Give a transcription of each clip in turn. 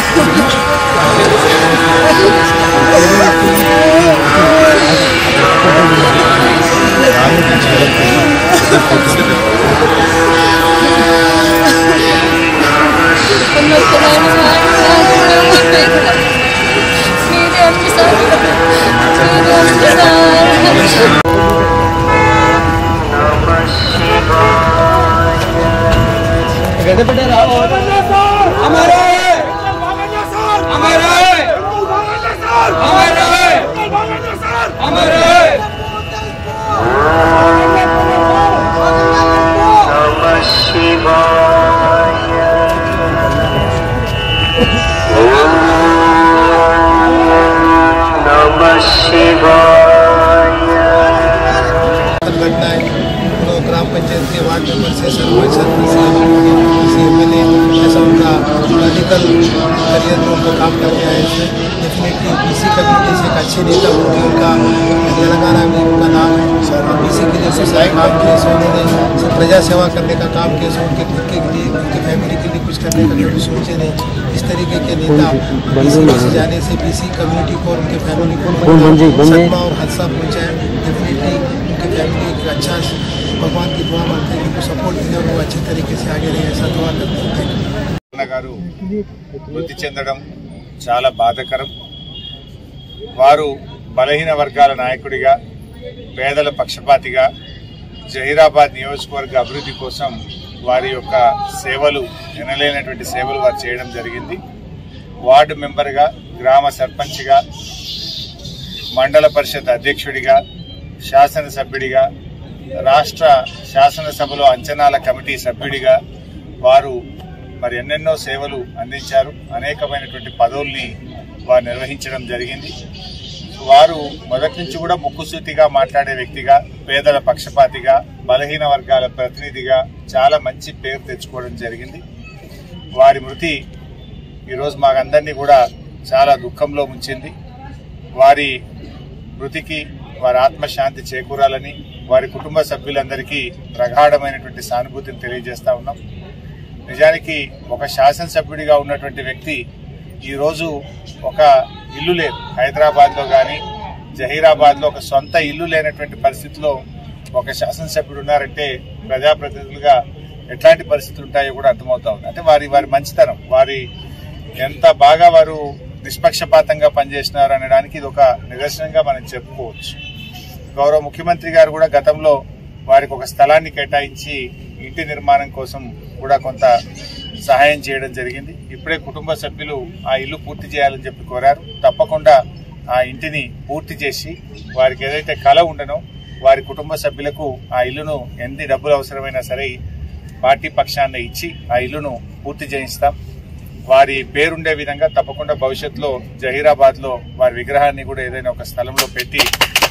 ग्राम पंचायत के ward member से सरपंच से एमएलए ऐसा उनका पॉलिटिकल करियर में उनको काम करने आए थे। डेफिनेटली बीसी कम्युनिटी से एक अच्छे नेता होंगे, उनका तेलंगाना में उनका नाम है और बीसी के लिए सोसाई काम किए से उन्होंने प्रजा सेवा करने का काम किया से उनके खुद के लिए उनकी फैमिली के लिए कुछ करने का कभी सोचे नहीं। इस तरीके के नेता बीसी में से जाने से बीसी कम्युनिटी को उनके फैमिली को सदमा और हादसा पहुँचा है। डेफिनेटली उनकी फैमिली एक अच्छा भगवान की दुआ मानते हैं, उनको सपोर्ट देने और वो अच्छे तरीके से आगे रहे ऐसा दुआ करते हैं। గారు మృతి చెందడం చాలా బాధాకరం। వారు బలహీన వర్గాల నాయకుడిగా, పేదల పక్షపాతిగా జహీరాబాద్ నియోజకవర్గ అభివృద్ధి కోసం వారి యొక్క సేవలు ఎనలేనటువంటి సేవలు వారు చేయడం జరిగింది। వార్డు మెంబర్గా, గ్రామ సర్పంచ్గా, మండల పరిషత్ అధ్యక్షుడిగా, శాసనసభ్యుడిగా, రాష్ట్ర శాసనసభలో అంచనాల కమిటీ సభ్యుడిగా వారు మరి ఎన్నెన్నో సేవలు అందించారు। అనేకమైనటువంటి పదవుల్ని వారు నిర్వహించడం జరిగింది। వారు మొదటి నుంచి కూడా ముక్కుసూటిగా మాట్లాడే వ్యక్తిగా, పేదల పక్షపాతిగా, బలహీన వర్గాల ప్రతినిధిగా చాలా మంచి పేరు తెచ్చుకోవడం జరిగింది। వారి మృతి ఈరోజు మాకందరినీ కూడా చాలా దుఃఖంలో ముంచింది। వారి మృతికి వారి ఆత్మశాంతి చేకూరాలని వారి కుటుంబ సభ్యులందరికీ ప్రగాఢమైనటువంటి సానుభూతిని తెలియజేస్తా ఉన్నాం। నిజానికి ఒక శాసనసభ్యుడిగా ఉన్నటువంటి వ్యక్తి ఈరోజు ఒక ఇల్లు లేదు, హైదరాబాద్లో కానీ జహీరాబాద్లో ఒక సొంత ఇల్లు లేనటువంటి పరిస్థితిలో ఒక శాసనసభ్యుడు ఉన్నారంటే ప్రజాప్రతినిధులుగా ఎట్లాంటి పరిస్థితులు ఉంటాయో కూడా అర్థమవుతా ఉంది। అంటే వారి మంచితనం, వారి ఎంత బాగా వారు నిష్పక్షపాతంగా పనిచేసినారు అనడానికి ఇది ఒక నిదర్శనంగా మనం చెప్పుకోవచ్చు। గౌరవ ముఖ్యమంత్రి గారు కూడా గతంలో వారికి ఒక స్థలాన్ని కేటాయించి ఇంటి నిర్మాణం కోసం కూడా కొంత సహాయం చేయడం జరిగింది। ఇప్పుడే కుటుంబ సభ్యులు ఆ ఇల్లు పూర్తి చేయాలని చెప్పి కోరారు। తప్పకుండా ఆ ఇంటిని పూర్తి చేసి వారికి ఏదైతే కళ ఉండనో వారి కుటుంబ సభ్యులకు ఆ ఇల్లును ఎన్ని డబ్బులు అవసరమైనా సరే పార్టీ పక్షాన్ని ఇచ్చి ఆ ఇల్లును పూర్తి చేయిస్తాం। వారి పేరుండే విధంగా తప్పకుండా భవిష్యత్తులో జహీరాబాద్లో వారి విగ్రహాన్ని కూడా ఏదైనా ఒక స్థలంలో పెట్టి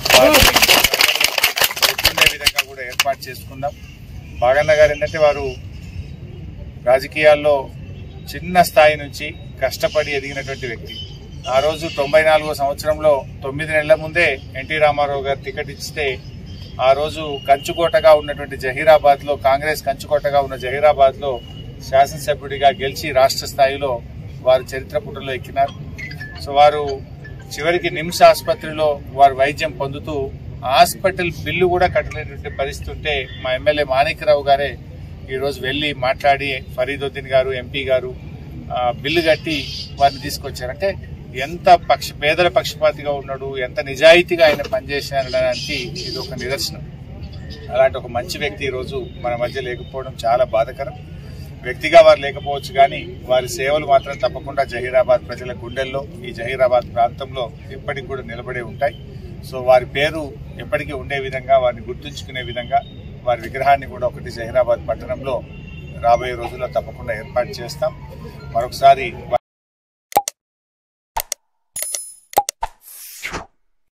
గుర్తుండే విధంగా కూడా ఏర్పాటు చేసుకుందాం। బాగన్న గారు ఏంటంటే వారు రాజకీయాల్లో చిన్న స్థాయి నుంచి కష్టపడి ఎదిగినటువంటి వ్యక్తి। ఆ రోజు 94వ సంవత్సరంలో 9 నెలల ముందే ఎన్టీ రామారావు గారు టికెట్ ఇస్తే ఆ రోజు కంచుకోటగా ఉన్నటువంటి జహీరాబాద్లో, కాంగ్రెస్ కంచుకోటగా ఉన్న జహీరాబాద్లో శాసనసభ్యుడిగా గెలిచి రాష్ట్ర స్థాయిలో వారు చరిత్ర పుటల్లో ఎక్కినారు। సో వారు చివరికి నిమ్స్ ఆసుపత్రిలో వారు వైద్యం పొందుతూ హాస్పిటల్ బిల్లు కూడా కట్టలేనటువంటి పరిస్థితి ఉంటే మా ఎమ్మెల్యే మాణిక్యరావు గారే ఈరోజు వెళ్ళి మాట్లాడి ఫరీదుద్దీన్ గారు, ఎంపీ గారు బిల్లు కట్టి వారిని తీసుకొచ్చారు। అంటే ఎంత పేదల పక్షపాతిగా ఉన్నాడు, ఎంత నిజాయితీగా ఆయన పనిచేశారనడానికి ఇది ఒక నిదర్శనం। అలాంటి ఒక మంచి వ్యక్తి ఈరోజు మన మధ్య లేకపోవడం చాలా బాధాకరం। వ్యక్తిగా వారు లేకపోవచ్చు కానీ వారి సేవలు మాత్రం తప్పకుండా జహీరాబాద్ ప్రజల గుండెల్లో, ఈ జహీరాబాద్ ప్రాంతంలో ఎప్పటికి కూడా నిలబడే ఉంటాయి। సో వారి పేరు ఎప్పటికీ ఉండే విధంగా, వారిని గుర్తుంచుకునే విధంగా వారి విగ్రహాన్ని కూడా ఒకటి జహీరాబాద్ పట్టణంలో రాబోయే రోజుల్లో తప్పకుండా ఏర్పాటు చేస్తాం। మరొకసారి